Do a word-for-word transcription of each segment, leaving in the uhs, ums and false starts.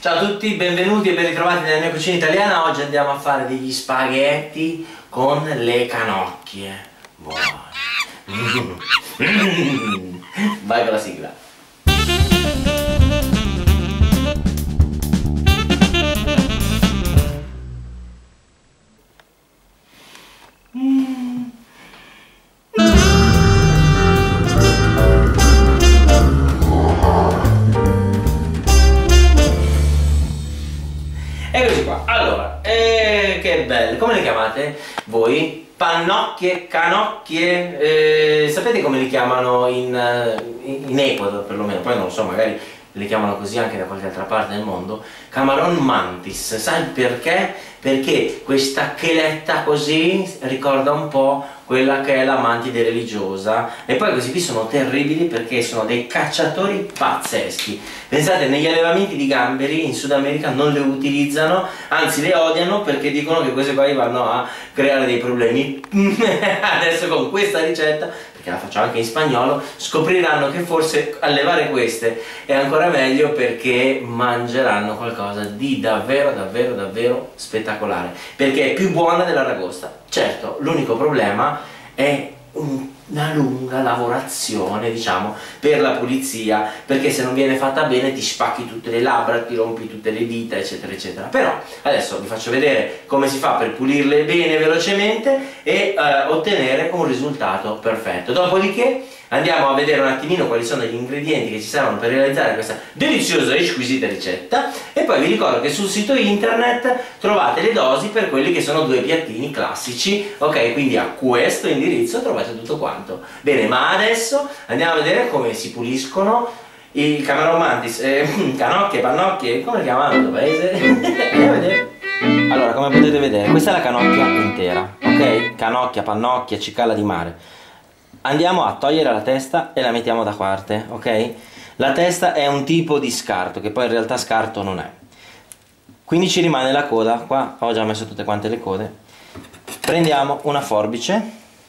Ciao a tutti, benvenuti e ben ritrovati nella mia cucina italiana. Oggi andiamo a fare degli spaghetti con le canocchie. Buoni. Vai con la sigla. Eccoci qua, allora, eh, che bello, come le chiamate voi? Pannocchie, canocchie, eh, sapete come li chiamano in, in, in Ecuador perlomeno, poi non lo so, magari le chiamano così anche da qualche altra parte del mondo. Camaron mantis, sai perché? Perché questa cheletta così ricorda un po' quella che è la mantide religiosa, e poi questi qui sono terribili perché sono dei cacciatori pazzeschi. Pensate, negli allevamenti di gamberi in Sud America non le utilizzano, anzi le odiano perché dicono che queste qua vanno a creare dei problemi. Adesso con questa ricetta, perché la faccio anche in spagnolo, scopriranno che forse allevare queste è ancora meglio, perché mangeranno qualcosa di davvero davvero davvero spettacolare, perché è più buona dell'aragosta. Certo, l'unico problema è una lunga lavorazione, diciamo, per la pulizia, perché se non viene fatta bene ti spacchi tutte le labbra, ti rompi tutte le dita, eccetera eccetera. Però adesso vi faccio vedere come si fa per pulirle bene velocemente e eh, ottenere un risultato perfetto. Dopodiché andiamo a vedere un attimino quali sono gli ingredienti che ci servono per realizzare questa deliziosa e squisita ricetta, e poi vi ricordo che sul sito internet trovate le dosi per quelli che sono due piattini classici, ok? Quindi a questo indirizzo trovate tutto quanto. Bene, ma adesso andiamo a vedere come si puliscono i Camaron mantis, eh, canocchie, pannocchie, come le chiamano in paese? Andiamo a vedere. Allora, come potete vedere, questa è la canocchia intera, ok? Canocchia, pannocchia, cicala di mare. Andiamo a togliere la testa e la mettiamo da parte, ok? La testa è un tipo di scarto, che poi in realtà scarto non è. Quindi ci rimane la coda. Qua ho già messo tutte quante le code. Prendiamo una forbice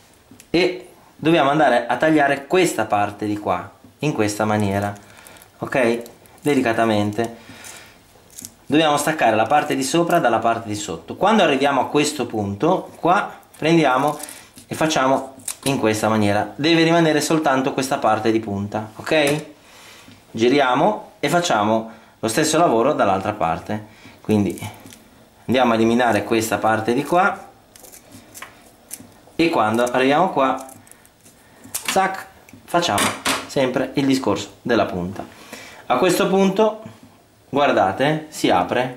e dobbiamo andare a tagliare questa parte di qua, in questa maniera, ok? Delicatamente. Dobbiamo staccare la parte di sopra dalla parte di sotto. Quando arriviamo a questo punto, qua prendiamo e facciamo in questa maniera. Deve rimanere soltanto questa parte di punta, ok? Giriamo e facciamo lo stesso lavoro dall'altra parte. Quindi andiamo a eliminare questa parte di qua, e quando arriviamo qua, zac, facciamo sempre il discorso della punta. A questo punto, guardate, si apre,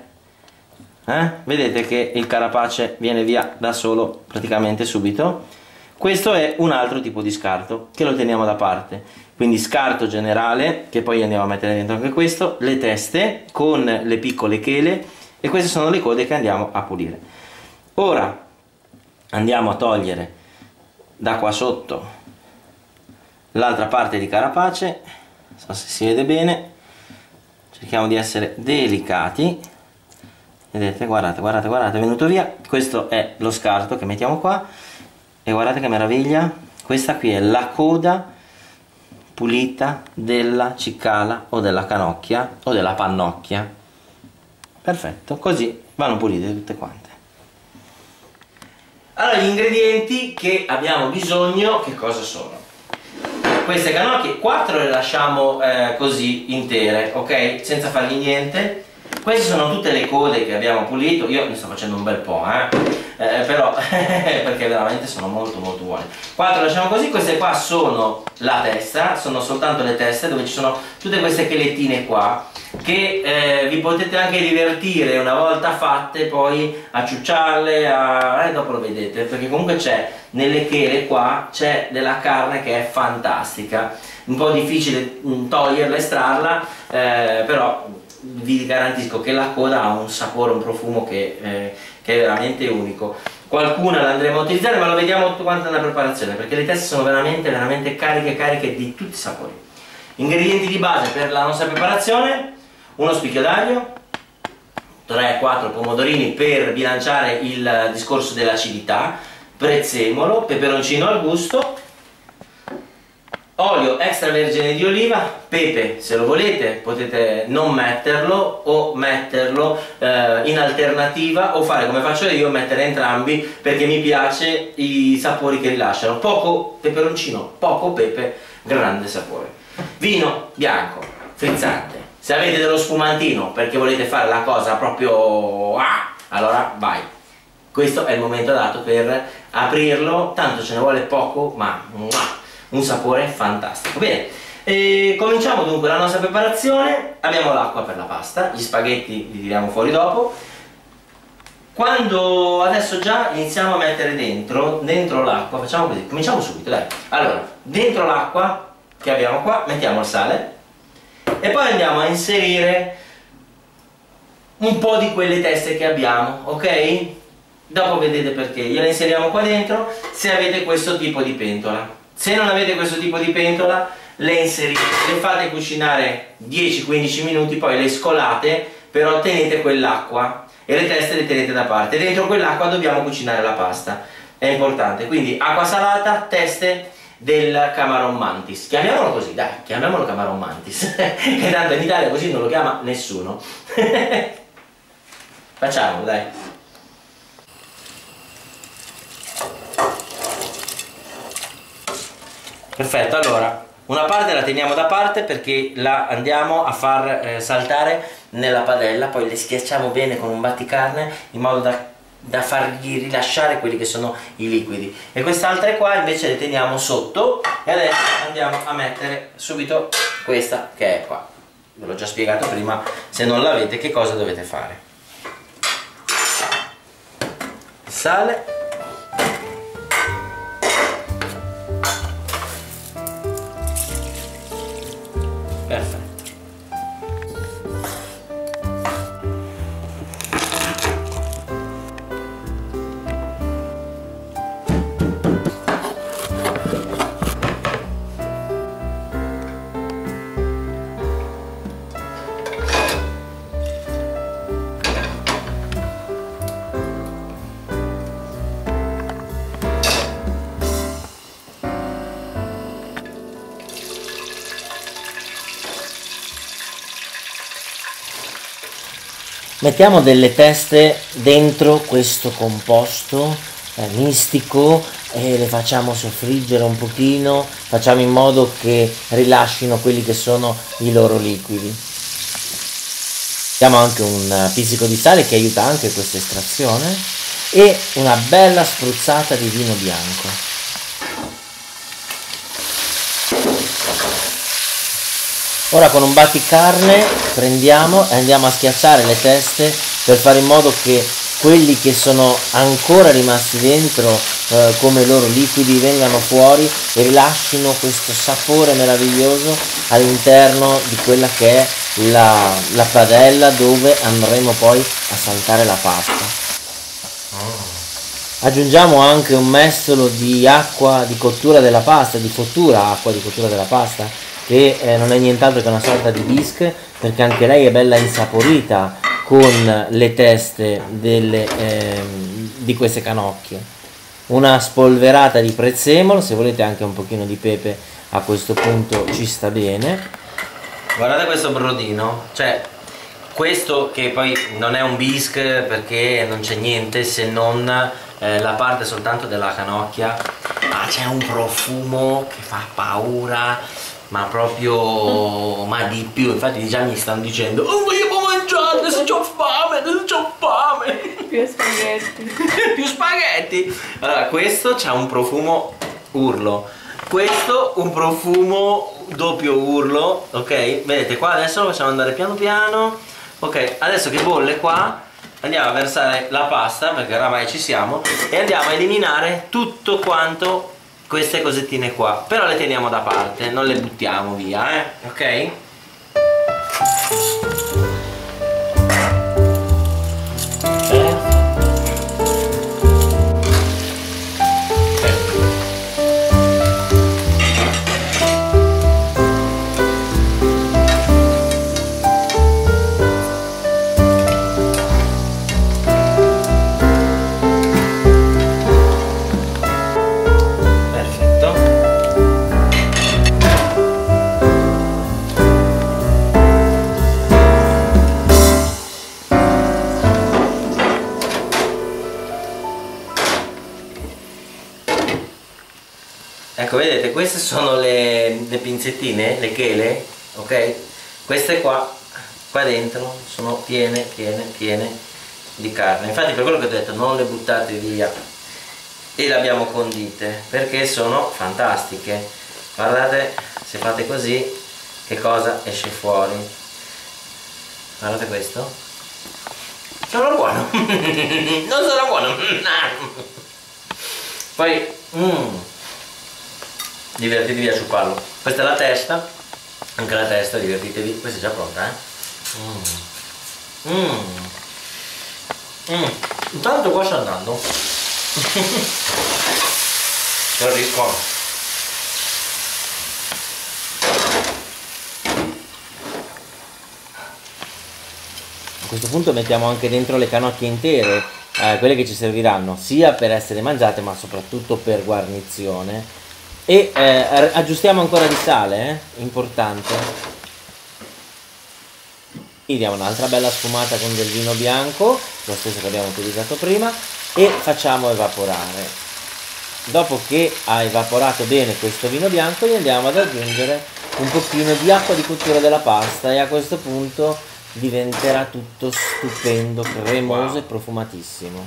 eh? Vedete che il carapace viene via da solo praticamente subito. Questo è un altro tipo di scarto che lo teniamo da parte. Quindi scarto generale, che poi andiamo a mettere dentro anche questo, le teste con le piccole chele, e queste sono le code che andiamo a pulire. Ora andiamo a togliere da qua sotto l'altra parte di carapace. Non so se si vede bene, cerchiamo di essere delicati. Vedete, guardate, guardate, guardate, è venuto via. Questo è lo scarto che mettiamo qua. E guardate che meraviglia, questa qui è la coda pulita della cicala o della canocchia o della pannocchia. Perfetto, così vanno pulite tutte quante. Allora, gli ingredienti che abbiamo bisogno che cosa sono? Queste canocchie, quattro le lasciamo eh, così intere, ok? Senza fargli niente. Queste sono tutte le code che abbiamo pulito. Io ne sto facendo un bel po', eh? Eh, però perché veramente sono molto molto buone. Quattro lasciamo così. Queste qua sono la testa, sono soltanto le teste, dove ci sono tutte queste chelettine qua, che eh, vi potete anche divertire una volta fatte poi a ciucciarle, a... eh, dopo lo vedete, perché comunque c'è nelle chele qua, c'è della carne che è fantastica, un po' difficile toglierla, estrarla, eh, però vi garantisco che la coda ha un sapore, un profumo che, eh, che è veramente unico. Qualcuna la andremo a utilizzare, ma lo vediamo tutto quanto nella preparazione, perché le teste sono veramente veramente cariche cariche di tutti i sapori. Ingredienti di base per la nostra preparazione: uno spicchio d'aglio, tre quattro pomodorini per bilanciare il discorso dell'acidità, prezzemolo, peperoncino al gusto, olio extravergine di oliva, pepe se lo volete potete non metterlo o metterlo eh, in alternativa, o fare come faccio io, mettere entrambi, perché mi piace i sapori che rilasciano: poco peperoncino, poco pepe, grande sapore. Vino bianco frizzante, se avete dello spumantino perché volete fare la cosa proprio ah, allora vai, questo è il momento adatto per aprirlo, tanto ce ne vuole poco ma un sapore fantastico. Bene, e cominciamo dunque la nostra preparazione. Abbiamo l'acqua per la pasta, gli spaghetti li tiriamo fuori dopo. Quando adesso già iniziamo a mettere dentro dentro l'acqua, facciamo così, cominciamo subito, dai. Allora, dentro l'acqua che abbiamo qua mettiamo il sale e poi andiamo a inserire un po' di quelle teste che abbiamo, ok? Dopo vedete perché gliele inseriamo qua dentro. Se avete questo tipo di pentola, se non avete questo tipo di pentola, le inserite, le fate cucinare dieci quindici minuti, poi le scolate, però tenete quell'acqua e le teste le tenete da parte. Dentro quell'acqua dobbiamo cucinare la pasta, è importante. Quindi acqua salata, teste del Camaron Mantis, chiamiamolo così, dai, chiamiamolo Camaron Mantis che tanto in Italia così non lo chiama nessuno. Facciamolo, dai. Perfetto, allora una parte la teniamo da parte perché la andiamo a far eh, saltare nella padella, poi le schiacciamo bene con un batticarne in modo da, da fargli rilasciare quelli che sono i liquidi, e queste altre qua invece le teniamo sotto. E adesso andiamo a mettere subito questa che è qua, ve l'ho già spiegato prima, se non l'avete che cosa dovete fare. Il sale, perfetto. Mettiamo delle teste dentro questo composto eh, mistico e le facciamo soffriggere un pochino, facciamo in modo che rilascino quelli che sono i loro liquidi. Diamo anche un pizzico di sale che aiuta anche questa estrazione e una bella spruzzata di vino bianco. Ora con un batticarne prendiamo e andiamo a schiacciare le teste per fare in modo che quelli che sono ancora rimasti dentro eh, come loro liquidi vengano fuori e rilascino questo sapore meraviglioso all'interno di quella che è la, la padella dove andremo poi a saltare la pasta. Aggiungiamo anche un mestolo di acqua di cottura della pasta, di cottura acqua di cottura della pasta, che eh, non è nient'altro che una sorta di bisque, perché anche lei è bella insaporita con le teste delle, eh, di queste canocchie. Una spolverata di prezzemolo, se volete anche un pochino di pepe a questo punto ci sta bene. Guardate questo brodino, cioè questo che poi non è un bisque perché non c'è niente se non eh, la parte soltanto della canocchia, ma c'è un profumo che fa paura, ma proprio, ma di più. Infatti già mi stanno dicendo oh vogliamo mangiare, adesso c'ho fame, adesso c'ho fame. Più spaghetti. Più spaghetti. Allora questo c'ha un profumo urlo, questo un profumo doppio urlo, ok? Vedete qua adesso lo facciamo andare piano piano. Ok, adesso che bolle qua andiamo a versare la pasta, perché oramai ci siamo, e andiamo a eliminare tutto quanto queste cosettine qua, però le teniamo da parte, non le buttiamo via, eh? Ok? Ecco, vedete, queste sono le, le pinzettine, le chele, ok? Queste qua, qua dentro, sono piene, piene, piene di carne. Infatti per quello che ho detto, non le buttate via. E le abbiamo condite, perché sono fantastiche. Guardate, se fate così, che cosa esce fuori. Guardate questo. Sono buono. Non sono buono. Poi, mm, divertitevi a ciuparlo. Questa è la testa. Anche la testa, divertitevi. Questa è già pronta, eh. Mm. Mm. Mm. Intanto qua sta andando. Non riesco. A questo punto mettiamo anche dentro le canocchie intere, eh, quelle che ci serviranno sia per essere mangiate ma soprattutto per guarnizione. E eh, aggiustiamo ancora di sale, eh? Importante. Gli diamo un'altra bella sfumata con del vino bianco, lo stesso che abbiamo utilizzato prima, e facciamo evaporare. Dopo che ha evaporato bene questo vino bianco gli andiamo ad aggiungere un pochino di acqua di cottura della pasta e a questo punto diventerà tutto stupendo, cremoso, wow, e profumatissimo.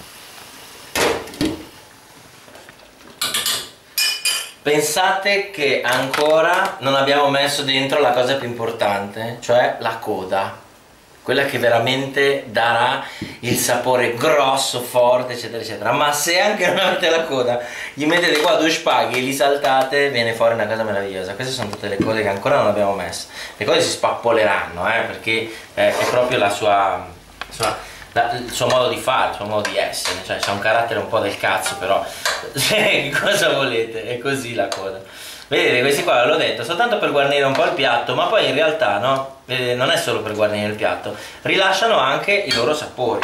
Pensate che ancora non abbiamo messo dentro la cosa più importante, cioè la coda, quella che veramente darà il sapore grosso, forte, eccetera eccetera. Ma se anche non avete la coda, gli mettete qua due spaghi e li saltate, viene fuori una cosa meravigliosa. Queste sono tutte le cose che ancora non abbiamo messo. Le cose si spappoleranno, eh, perché eh, è proprio la sua, sua la, il suo modo di fare, il suo modo di essere, cioè c'ha un carattere un po' del cazzo, però che cosa volete? È così la coda. Vedete, questi qua, l'ho detto, soltanto per guarnire un po' il piatto, ma poi in realtà no, vedete, non è solo per guarnire il piatto, rilasciano anche i loro sapori.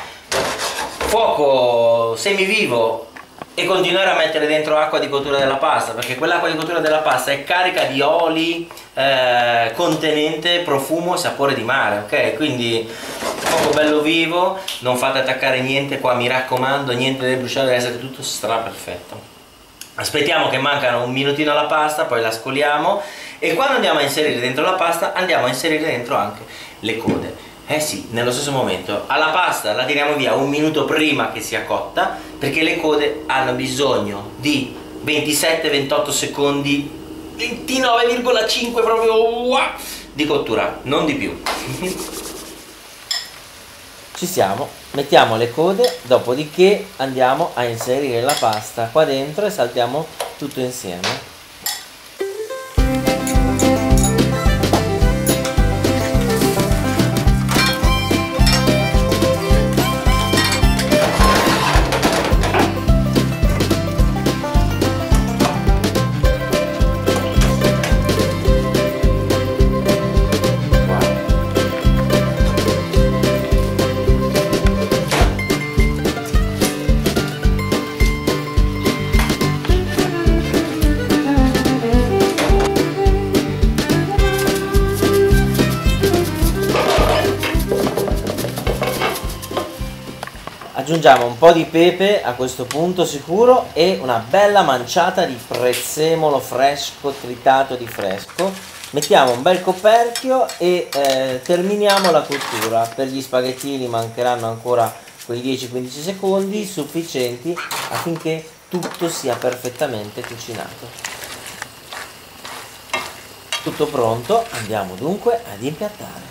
Fuoco semivivo e continuare a mettere dentro acqua di cottura della pasta, perché quell'acqua di cottura della pasta è carica di oli eh, contenente profumo e sapore di mare, ok? Quindi fuoco bello vivo, non fate attaccare niente qua, mi raccomando, niente deve bruciare, deve essere tutto stra perfetto. Aspettiamo che mancano un minutino alla pasta, poi la scoliamo e quando andiamo a inserire dentro la pasta andiamo a inserire dentro anche le code. Eh sì, nello stesso momento. Alla pasta la tiriamo via un minuto prima che sia cotta, perché le code hanno bisogno di ventisette ventotto secondi, ventinove virgola cinque proprio di cottura, non di più. Ci siamo, mettiamo le code, dopodiché andiamo a inserire la pasta qua dentro e saltiamo tutto insieme. Aggiungiamo un po' di pepe a questo punto sicuro e una bella manciata di prezzemolo fresco, tritato di fresco. Mettiamo un bel coperchio e eh, terminiamo la cottura. Per gli spaghettini mancheranno ancora quei dieci quindici secondi sufficienti affinché tutto sia perfettamente cucinato. Tutto pronto, andiamo dunque ad impiattare.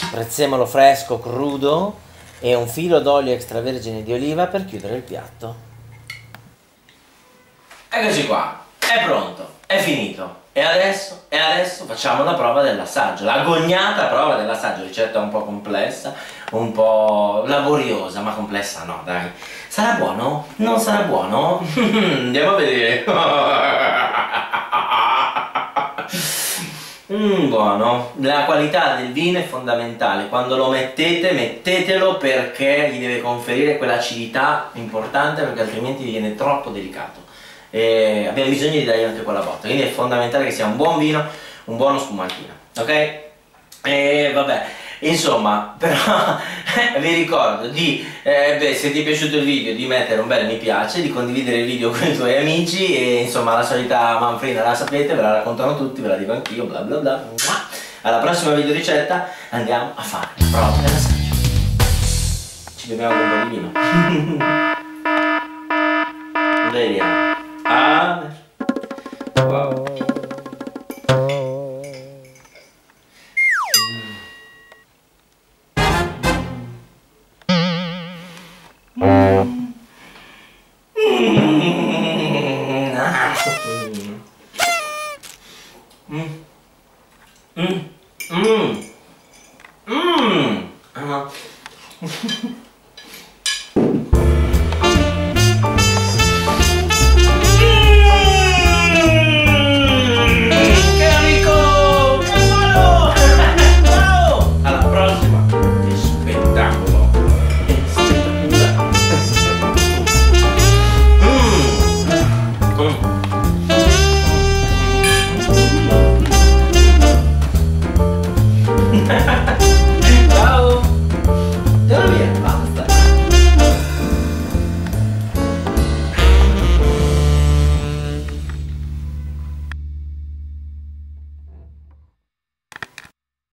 prezzemolo fresco crudo e un filo d'olio extravergine di oliva per chiudere il piatto. Eccoci qua, è pronto, è finito. E adesso, e adesso facciamo la prova dell'assaggio, l'agognata prova dell'assaggio, ricetta un po' complessa, un po' laboriosa, ma complessa no, dai. Sarà buono? Non sarà buono? Andiamo a vedere. Mm, buono. La qualità del vino è fondamentale. Quando lo mettete, mettetelo perché gli deve conferire quell'acidità importante, perché altrimenti viene troppo delicato. E abbiamo bisogno di dargli anche quella botta, quindi è fondamentale che sia un buon vino, un buono spumantino, ok? E vabbè, insomma, però vi ricordo di, eh, beh, se ti è piaciuto il video, di mettere un bel mi piace, di condividere il video con i tuoi amici e insomma la solita manfrina la sapete, ve la raccontano tutti, ve la dico anch'io, bla bla bla. Alla prossima video ricetta andiamo a fare la prova dell'assaggio. Ci beviamo un po' di vino. Vediamo. Ah, wow. Mm. Mm. Mm. Mm. Mm. Mm.